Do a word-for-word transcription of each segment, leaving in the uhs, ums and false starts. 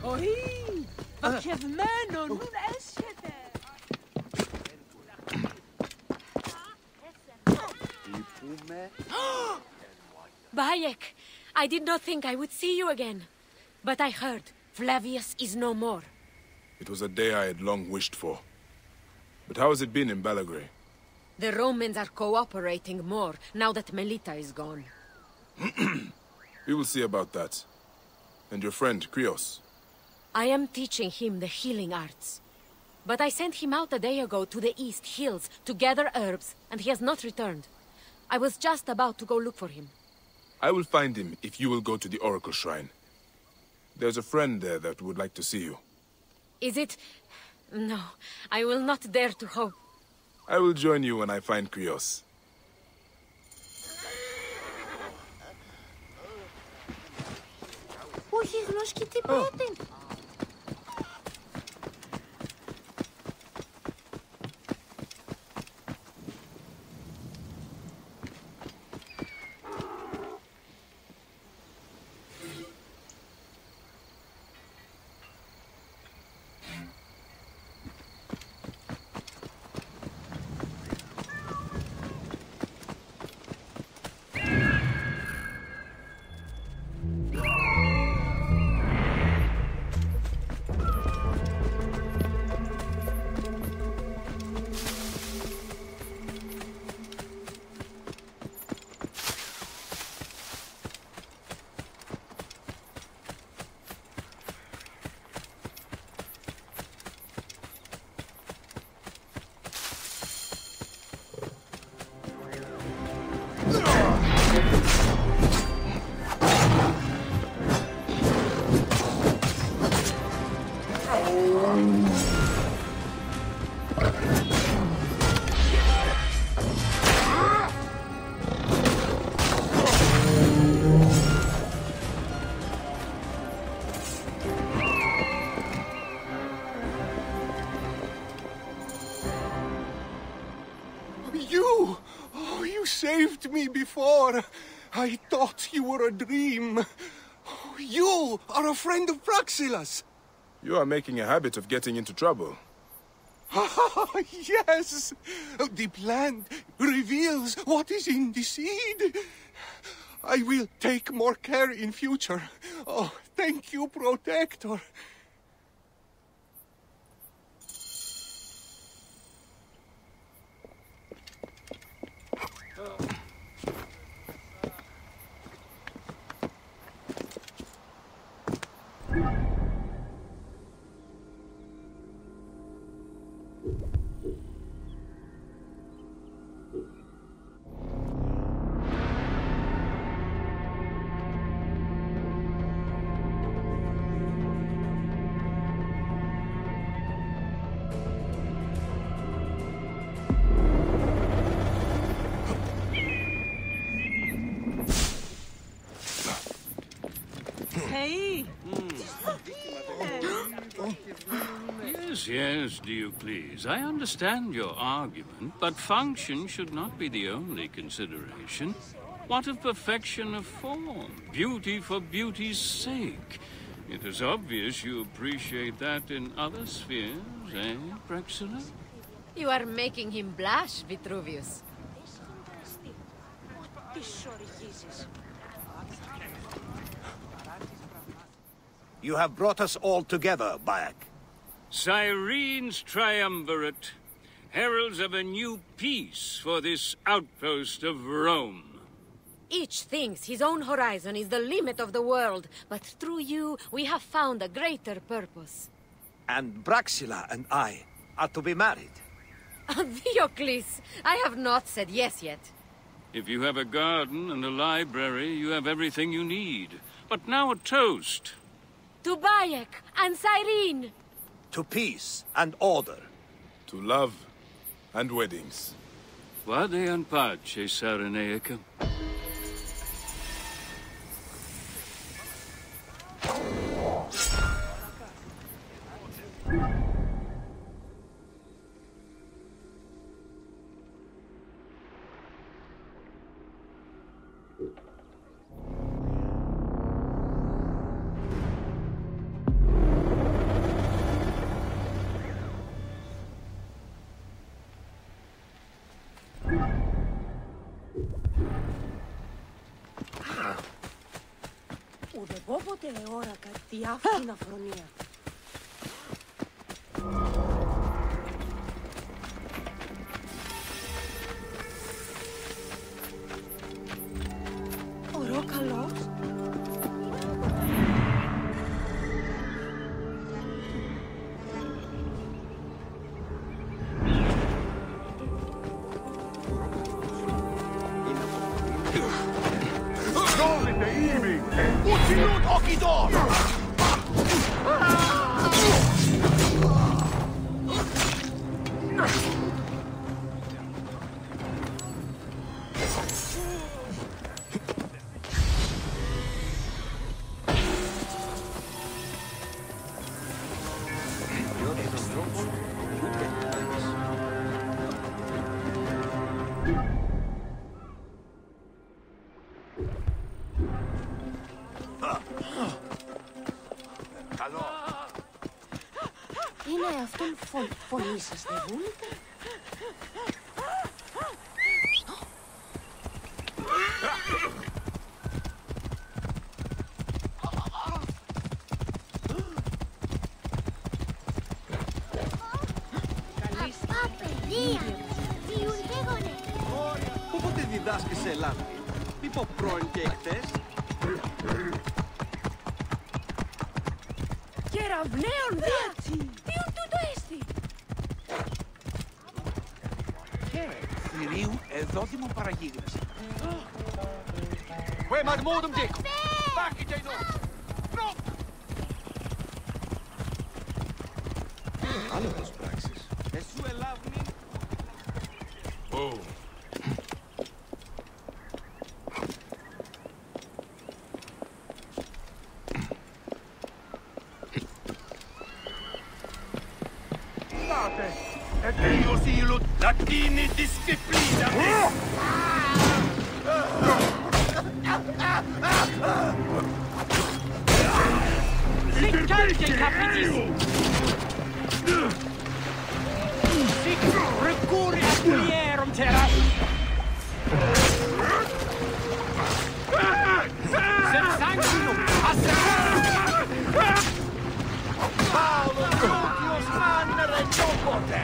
Oi! Wat geef mij nou nu Bayek, I did not think I would see you again. But I heard Flavius is no more. It was a day I had long wished for. But how has it been in Balagrae? The Romans are cooperating more now that Melita is gone. We will see about that. And your friend, Krios? I am teaching him the healing arts. But I sent him out a day ago to the East Hills to gather herbs, and he has not returned. I was just about to go look for him. I will find him if you will go to the Oracle Shrine. There's a friend there that would like to see you. Is it... No, I will not dare to hope. I will join you when I find Krios. Όχι γνώσκει τι πρέπει. You! Oh, you saved me before. I thought you were a dream. Oh, you are a friend of Praxilas. You are making a habit of getting into trouble. Yes! The plant reveals what is in the seed. I will take more care in future. Oh, thank you, Protector. Hey! Yes, yes, Diocles. I understand your argument, but function should not be the only consideration. What of perfection of form? Beauty for beauty's sake? It is obvious you appreciate that in other spheres, eh, Praxilla? You are making him blush, Vitruvius. You have brought us all together, Bayek. Cyrene's triumvirate, heralds of a new peace for this outpost of Rome. Each thinks his own horizon is the limit of the world, but through you, we have found a greater purpose. And Praxilla and I are to be married. Diocles, I have not said yes yet. If you have a garden and a library, you have everything you need. But now a toast. To Bayek and Cyrene! To peace and order. To love and weddings. Vade in pace, Cyrenaica. όποτε εόρακα τη άφθηνα φρονία. Ωρό καλός. Είναι αυτόν φω... φωνή σας, δεν βούλετε? Όποτε διδάσκεις σε Ελλάδα, μη πω πρώην και εκτές. Κεραυναίων δίατσι! Ποιον τούτο έστι! Και θηρίου εδόδημον παραγίγνες. Βε μαδμόδουμ δίκο! Βάκητε εδώ! Νο! Άλλο πως πράξεις. Εσού ελάβνη. Oh. E Dio silut latini disciplina. Siccante capitissimo! Sic recuri atulierum terras! Sed sanctinum assecurum! Paolo Grotius annere jocote!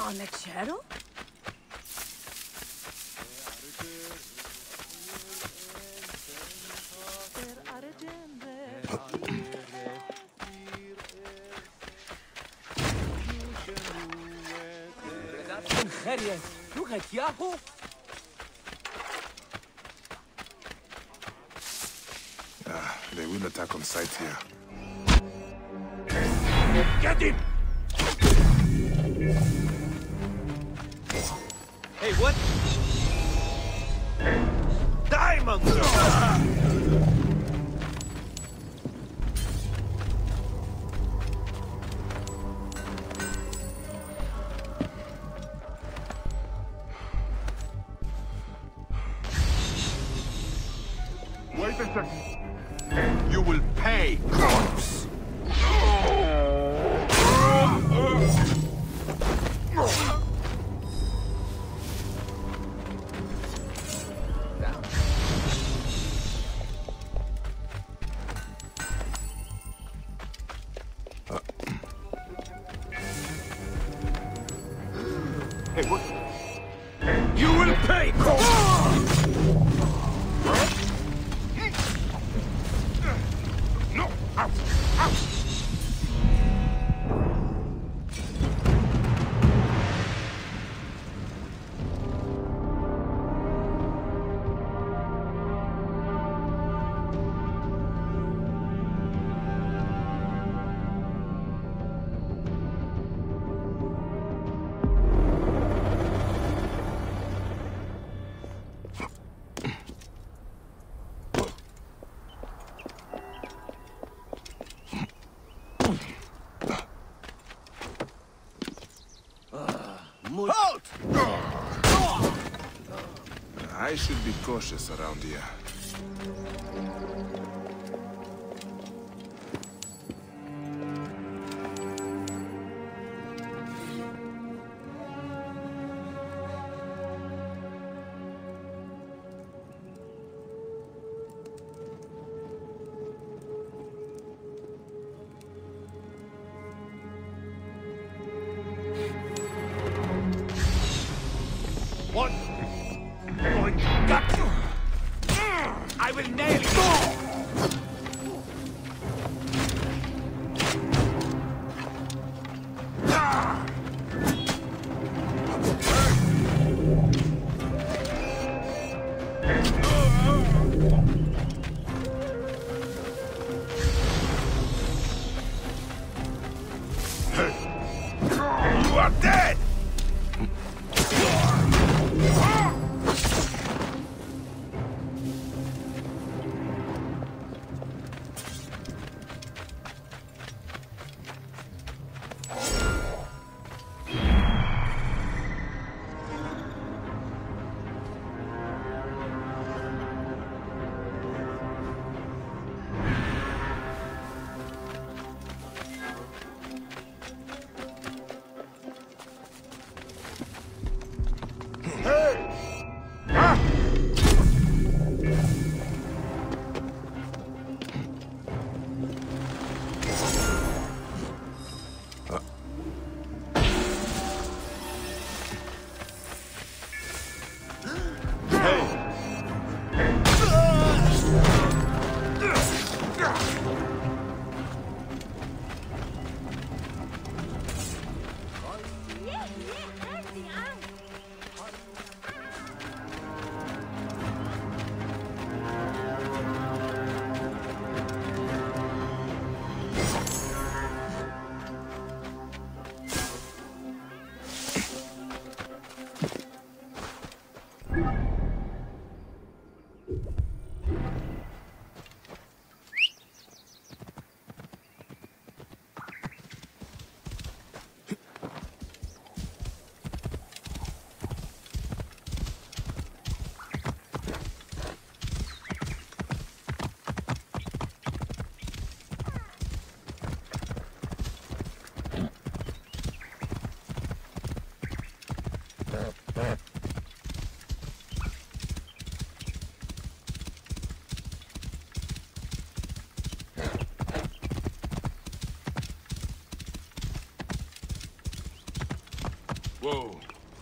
On Lechero? Ah, they will attack on sight here. Get him! Hey, what? Diamonds! Wait a second. You will pay, corpse! Hey, what? You will pay, corpse! No! Out! Out! Halt! I should be cautious around here. What? Going to gut you! I will nail you! You are dead! Whoa.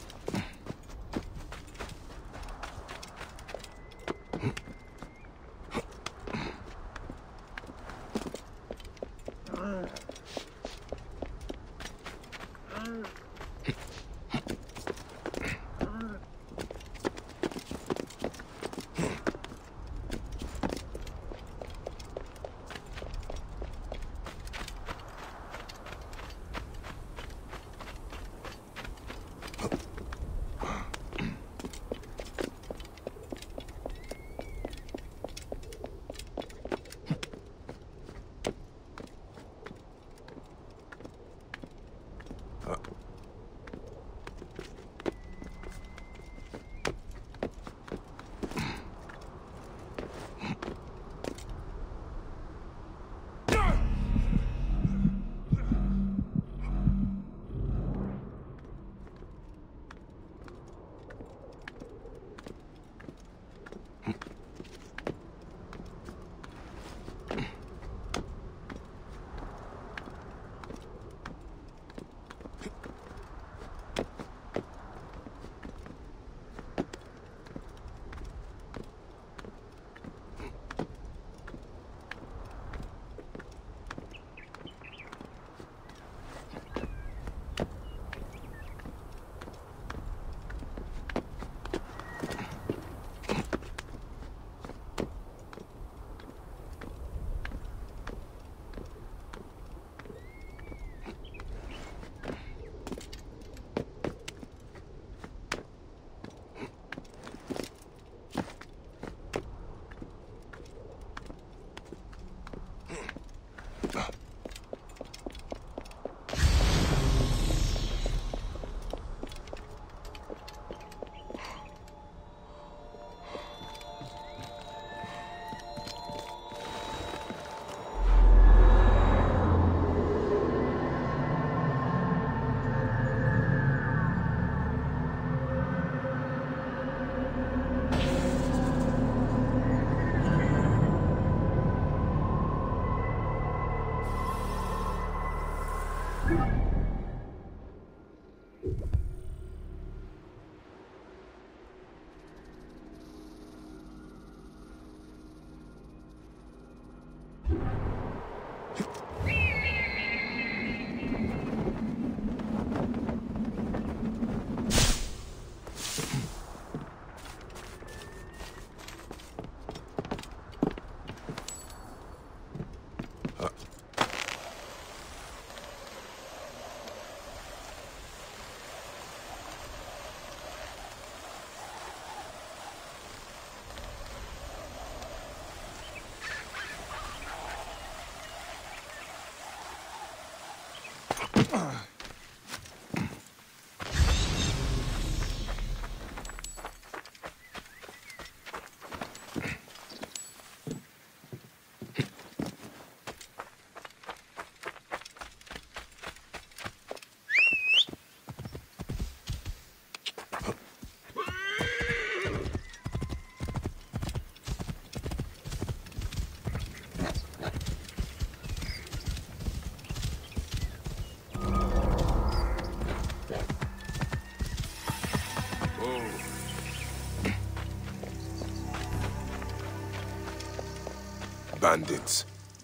Bandits.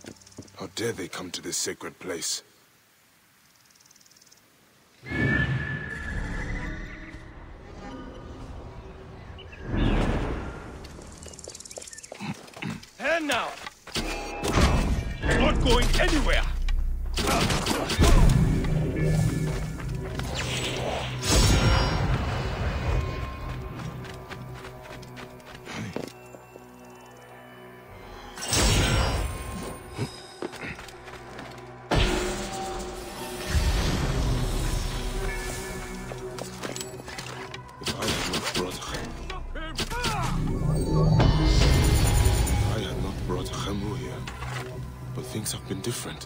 How dare they come to this sacred place? And now! Not going anywhere! Things have been different.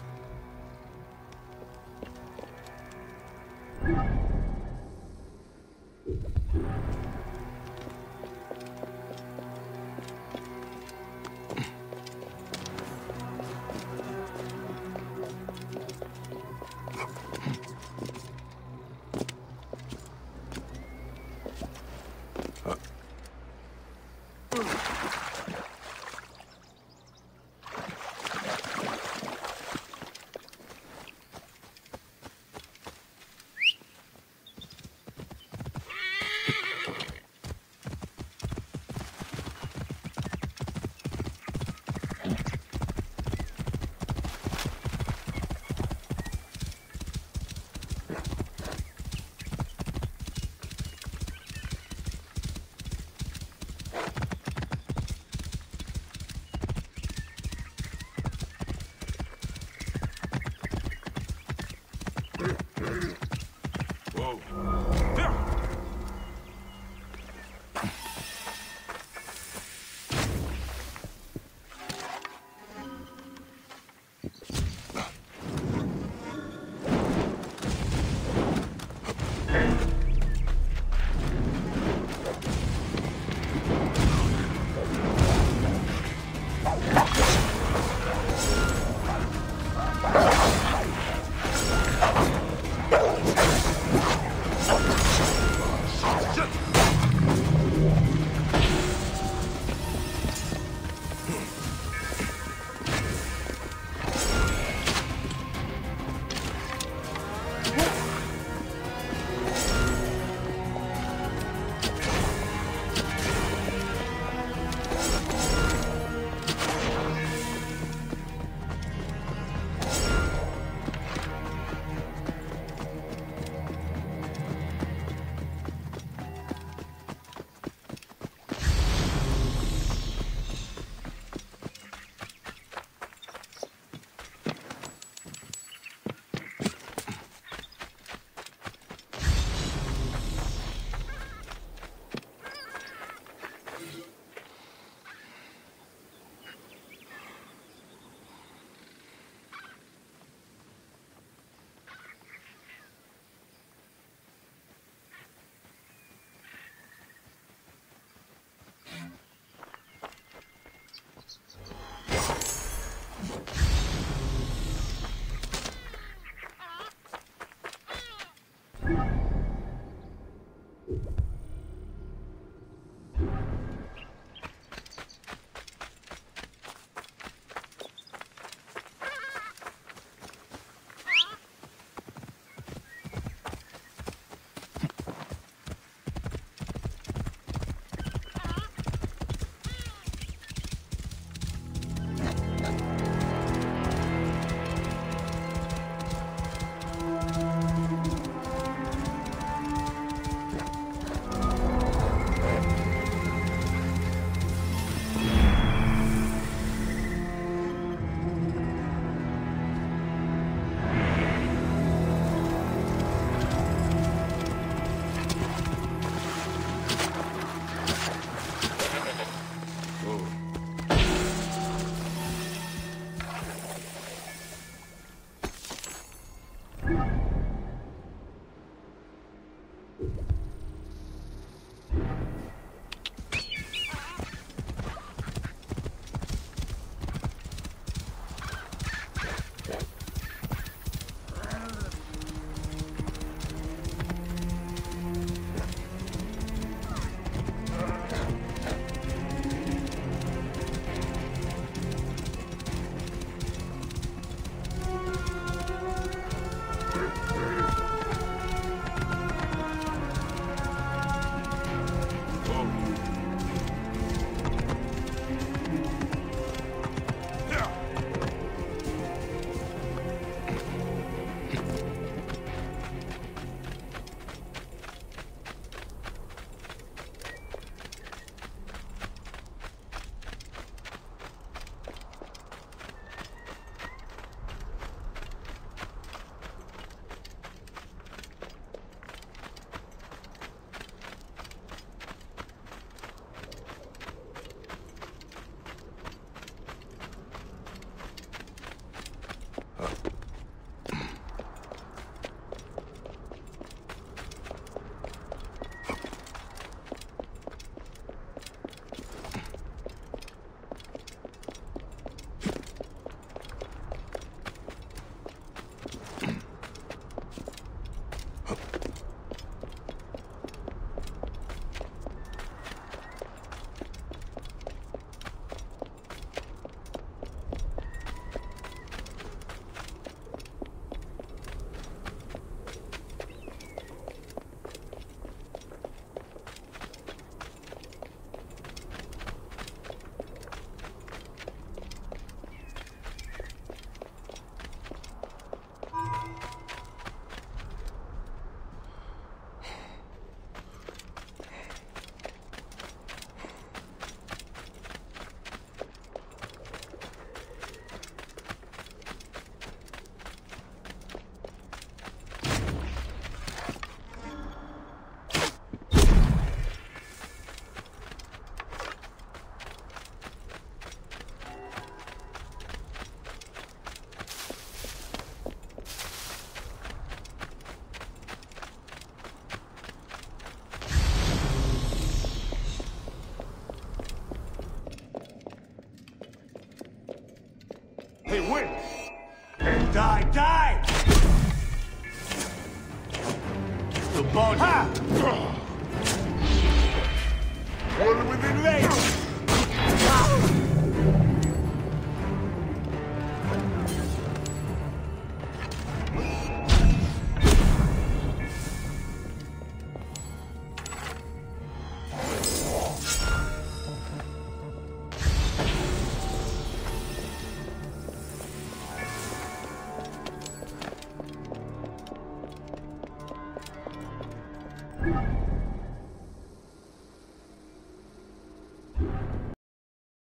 body. All within range.